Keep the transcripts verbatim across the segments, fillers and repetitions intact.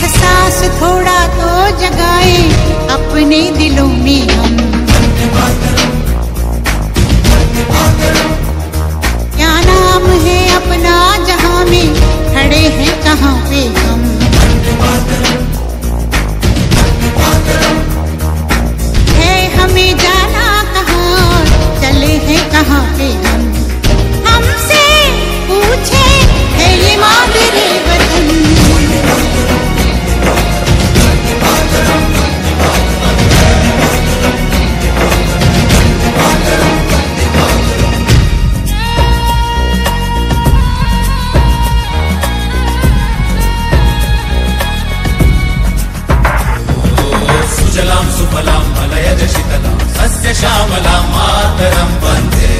एहसास थोड़ा तो जगाए अपने दिलों में हम। क्या नाम है अपना जहां में, खड़े हैं कहाँ पे हम। है हमें जाना कहाँ, चले हैं कहाँ पे हम। हमसे पूछे है ये मादरे वतन। सुजलां सुफलां मलयज शीतलां सस्य श्यामलां मातरं वन्दे।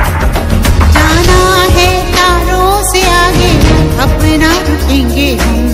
जाना है तारों से आगे, अपना रुकेंगे हम।